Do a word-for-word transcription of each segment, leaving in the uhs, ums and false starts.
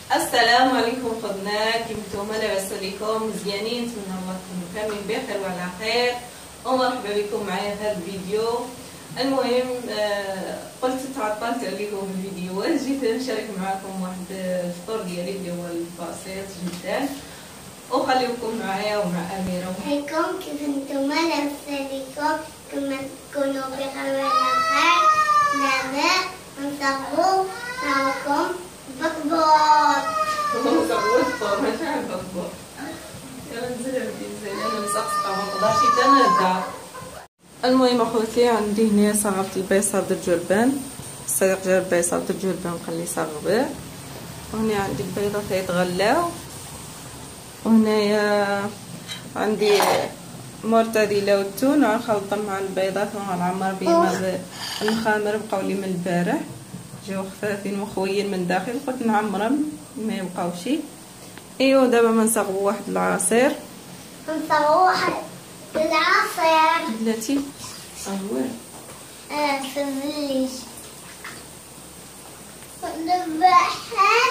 السلام عليكم خدنا كيف نتوما لاباس عليكم مزيانين؟ نتمنى الله تكونوا كاملين بخير وعلى خير ومرحبا بكم معايا في هذا الفيديو. المهم آه قلت تعطلت عليكم الفيديوهات، جيت نشارك معكم واحد الفطور ديالي اللي هو البسيط جدا، وخليكم معايا ومع اميره. عليكم كيف نتوما لاباس عليكم؟ كما تكونوا بخير وعلى خير. دابا نصاوبو معكم بطبوط. نصاوبو الفطور ماشي على البطبوط. يلا نزل عندي نزل انا مسقسقه ما نقدرش حتى نرجع. المهم اخوتي عندي هنا صغرت البيصه د الجربان، الصديق جاب البيصه د الجربان قال لي صغبه، وهنا عندي البيضه تيتغلاو، وهنايا عندي مرتديله والتون غنخلطهم مع البيضات وغنعمر بهم المخامر بقاو لي من البارح جاو خفافين مخويين من داخل، قلت نعمرهم ما يبقاوش. ايوا دابا ما نصاغبوا واحد العصير، نصاغبوا واحد العصير بلاتي اهواه اه في الزليج ونذبحها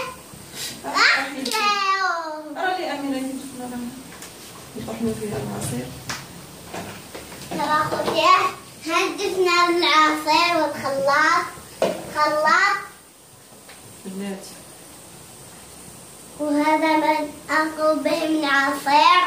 نحكيو. راه لي اميره كيف شفنا راه نطحنوا فيها العصير. ترى خوتي هدفنا العصير والخلاط خلاط بلاتي، وهذا ما أخذ به من عصير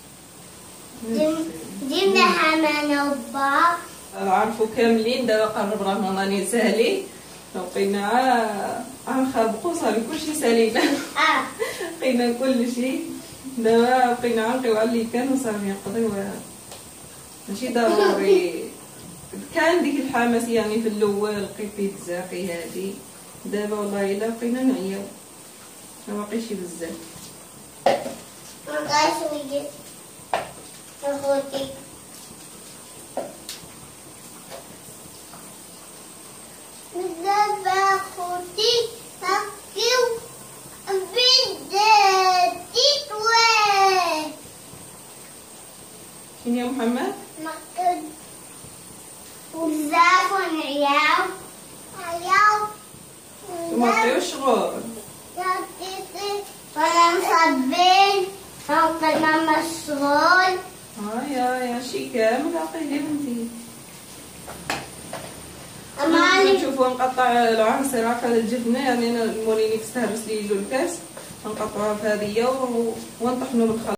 جبناها معنا وبا عرفوا كاملين. دابا قرب رمضان ساهلي، لقينا غنخربقوا صافي كلشي سالينا. اه لقينا كلشي، دابا بقينا غنقيو على اللي كان وصافي نقضيو. ماشي ضروري كان ديك الحماس يعني في الاول لقيت بيتزاقي هادي، دابا والله الا بقينا نعياو ما باقيش بزاف. مابقاش ويجي اخوتي بزاف اخوتي نحكيو بداتي تواه. شنو يا محمد؟ نحكي بزاف ونعياو عياو وما بقيوش شغل. وانا مصبين نوقف ماما الشغل. ها يا يا شي كامل باقي لي بنتي. اما نشوفوا نقطع العصير هكا الجبنه، يعني انا المولينيك استهرس لي يجو الكاس نقطعوها في هذه ونطحنوا بالخلط.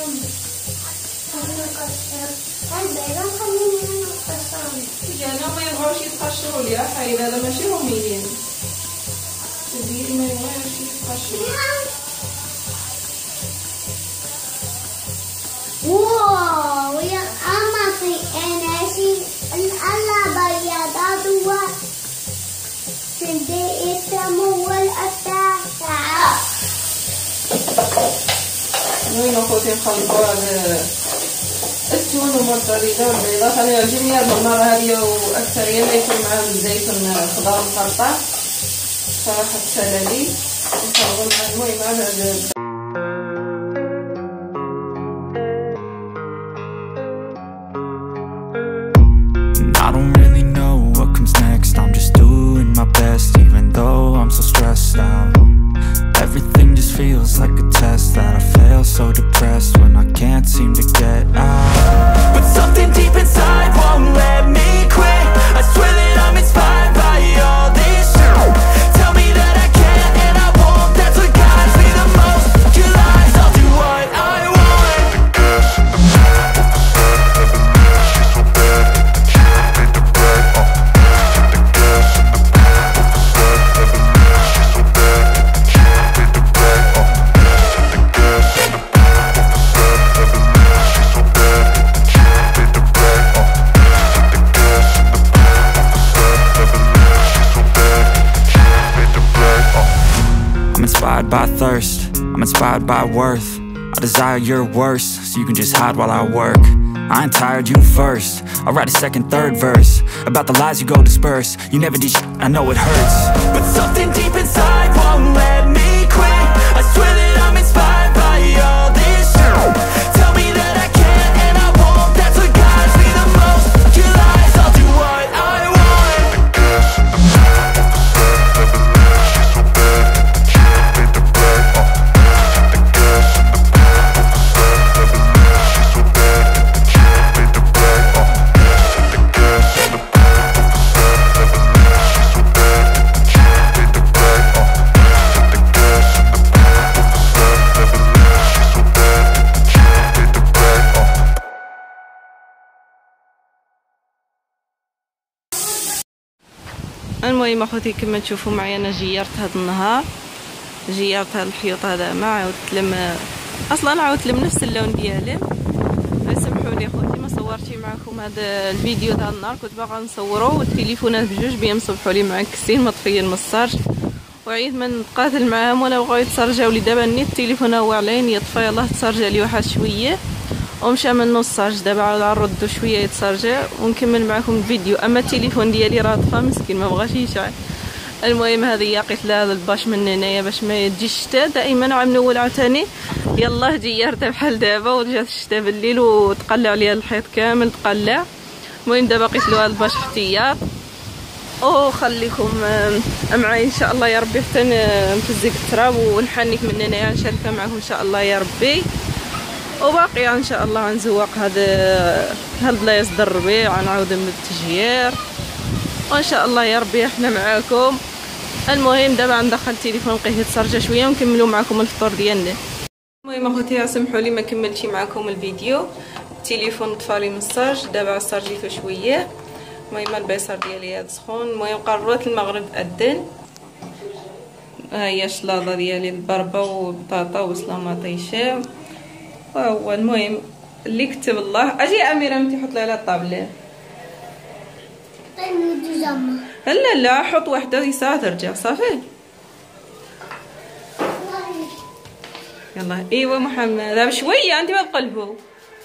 انا ما يبغوش يتقشروا لي حايل، هذا ماشي روميين تديري ما يبغوش يتقشروا. واو يا أمتي أنا شيء الله بيضات وسندي اسمه والأساس. وين اخوتي نخلطوا هذا التون والموتزاريلا والبيضات. انا يعجبني هذه المره هذه واكثريه ما يكون معاهم الزيتون خضار مقطع صراحه تسالى لي نخلطوا مع المهم مع هذا. I don't really know what comes next. I'm just doing my best even though I'm so stressed out. Everything just feels like a test that I fail, so depressed when I can't seem to get out. But something deep inside won't let me quit. I swear that I'm inspired by all this shit. Tell me that I can't and I won't. That's what guides me the most. Your lies, I'll do what I want. I'm inspired by thirst, I'm inspired by worth. I desire your worst, so you can just hide while I work. I ain't tired, you first. I'll write a second, third verse about the lies you go disperse. You never did shit, I know it hurts. But something deep inside won't let me quit. I swear that I'm inspired by all this shit. Tell me that I can't and I won't. That's what guides me the most. Your lies, I'll do what I want. المهم اخوتي كما تشوفوا معايا انا جيرت هذا النهار، جيرت هذا الحيوط هذا ما عاودت لم اصلا عاودت لم نفس اللون ديالي. سمحوا لي اخوتي ما صورتش معكم هذا الفيديو تاع النهار، كنت باغا نصورو والتليفونات بجوج بيا مسبحوا لي معكسين مطفيين من الصرج وعيت من نتقاتل معاهم ولا بغاو يتسرجاو لي. دابا نيت التليفون هو علين يطفى يلاه تسرجا لي واحد شويه ومشى منو الصاج. دابا عاود نردو شويه يتسرجع ونكمل معكم الفيديو. اما التليفون ديالي راه طفى مسكين ما بغاش يشعل. المهم هذه قلت لها هذا الباش من هنايا باش ما يجيش الشتا دائما عام نول عاوتاني يلاه جيرتها بحال دابا ورجعت الشتا بالليل وتقلع عليا الحيط كامل تقلع. المهم دابا قلت له هذا الباش احتياط وخليكم معايا ان شاء الله يا ربي حتى نفزق التراب ونحنك من هنايا نشاركها معكم ان شاء الله يا ربي. وباقي ان شاء الله غنزوق هذا هالبلايص د الربيع غنعاود من التجيير وان شاء الله يا ربي احنا معاكم. المهم دابا غندخل التليفون نبقيه يتسرجا شويه ونكملوا معكم الفطور ديالنا. المهم اخوتي سمحوا لي ما كملتش معكم الفيديو، التليفون طفالي من الصاج دابا سرجيته شويه. المهم البيصر ديالي هاد سخون. المهم قررت المغرب اذن. ها هي الشلاضه ديالي البربه وبطاطا وسلاماطيشه وهو. المهم اللي كتب الله اجي اميره انت حط لي على الطابله. لا لا حط وحده يساعد ترجع صافي. يلا ايوا محمد دابا شويه انت ما بقلبو.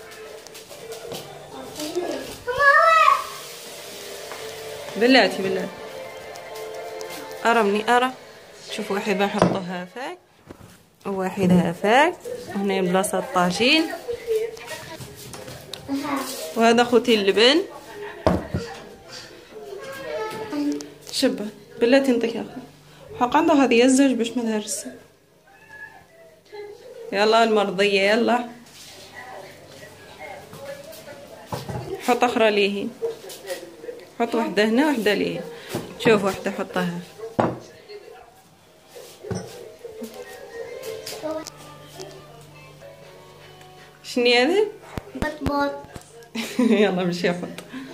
بلاتي بلاتي ارى مني ارى. شوف واحد نحطو هافاك وواحد هافاك وهنا بلاصه الطاجين وهذا خوتي اللبن. شبه بلاتي نطيح اخي حق عنده هذه الزوج باش ما تهرس. يلا المرضيه يلا حط اخرى ليه، حط وحده هنا وحده ليه. شوف وحده حطها شنو هذا؟ بطبوط. يلا مشي حط.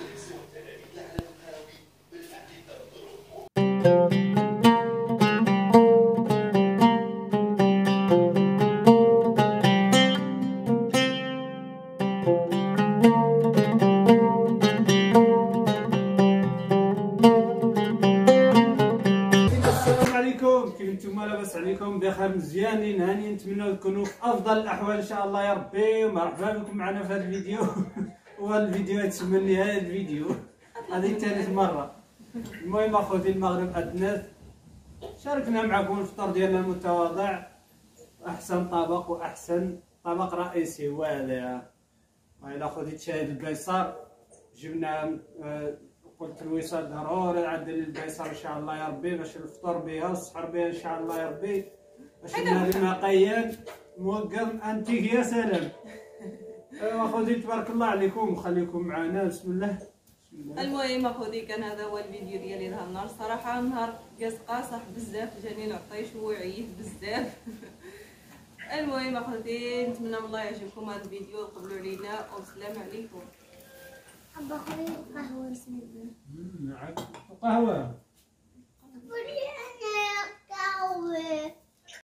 كيف نتوما لاباس عليكم؟ بخير مزيانين هانيين، نتمنى تكونوا في افضل الاحوال ان شاء الله يا ربي. ومرحبا بكم معنا في هذا الفيديو. وهذا الفيديو يتسمى نهايه الفيديو، هذه ثالث مره. المهم اخوتي المغرب ادناس، شاركنا معكم الفطور ديالنا المتواضع. احسن طبق واحسن طبق رئيسي هو هذا. الى اخوتي تشاهد البيصار، جبنا قلت الوصال ضروري عندنا البيصار ان شاء الله يا ربي، باش الفطور بها والسحر بها ان شاء الله يا ربي. باش لنا قياد موقف انتيك يا سلام. ايوا اخوتي تبارك الله عليكم وخليكم معنا. بسم الله. بسم الله. المهم اخوتي كان هذا هو الفيديو ديالي لهذا النهار. صراحه نهار قاس قاصح بزاف، جاني نعطيش وعييت بزاف. المهم اخوتي نتمنى من الله يعجبكم هذا الفيديو وقبلوا علينا والسلام عليكم. أبا خويا قهوة سنبل. نعم قهوة.